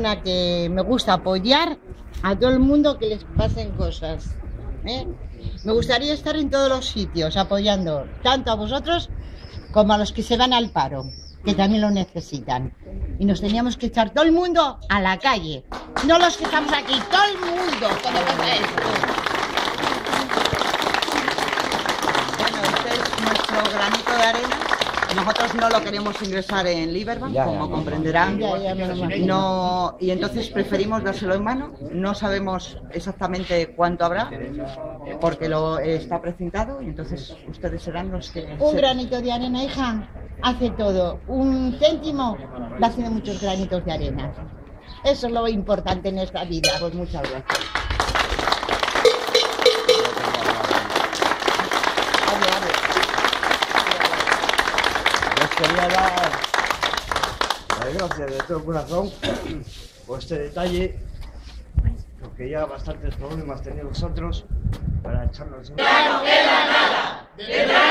persona que me gusta apoyar a todo el mundo que les pasen cosas, ¿eh? Me gustaría estar en todos los sitios apoyando tanto a vosotros como a los que se van al paro, que también lo necesitan. Y nos teníamos que echar todo el mundo a la calle, no los que estamos aquí, todo el mundo cuando pasa esto. Bueno, este es nuestro granito de arena. Nosotros no lo queremos ingresar en Liberbank, como comprenderán. No, y entonces preferimos dárselo en mano. No sabemos exactamente cuánto habrá, porque lo está precintado, y entonces ustedes serán los que... Un granito de arena, hija, hace todo. Un céntimo lo hace de muchos granitos de arena. Eso es lo importante en esta vida. Pues muchas gracias. Quería dar las gracias de todo corazón por este detalle, porque ya bastantes problemas tenéis vosotros para echarnos. ¡Ya no queda nada! ¡De verdad!